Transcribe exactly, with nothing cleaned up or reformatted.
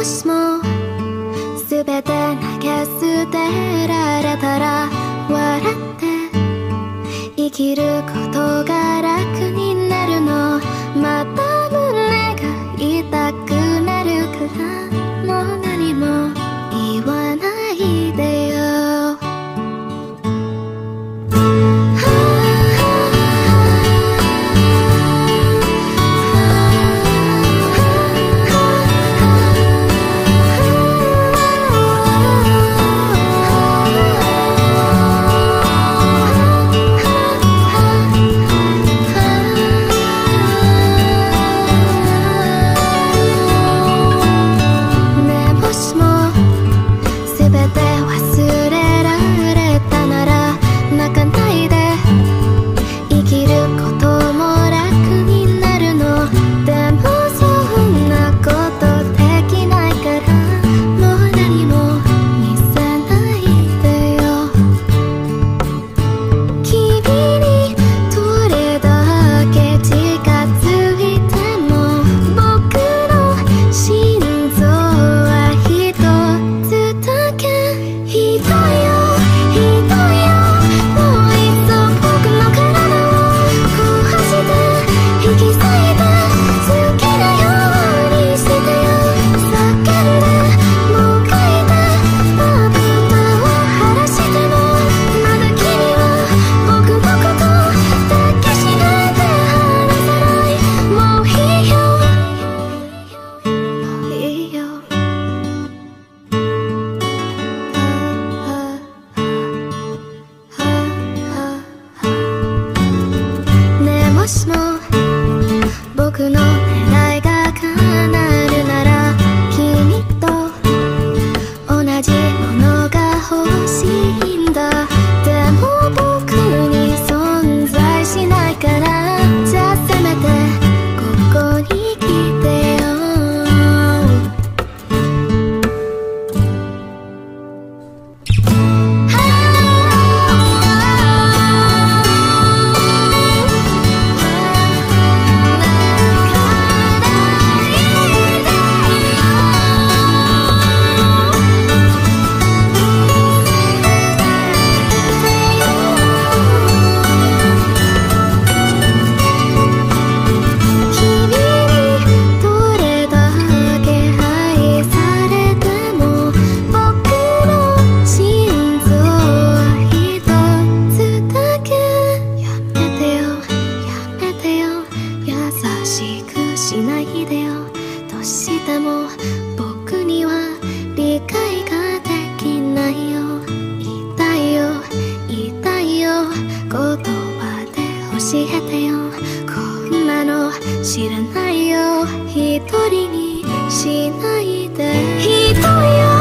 しも全て投げ捨てられたら笑って生きることが楽になるの。また胸が痛くなるからもう何も言わないでよ。もしも僕の願いが叶るなら君と同じものが欲しいんだ。でも僕に存在しないから、じゃあせめてここに来てよ。しないでよ。どうしても僕には理解ができないよ。痛いよ痛いよ、言葉で教えてよ。こんなの知らないよ。一人にしないで。ひどいよ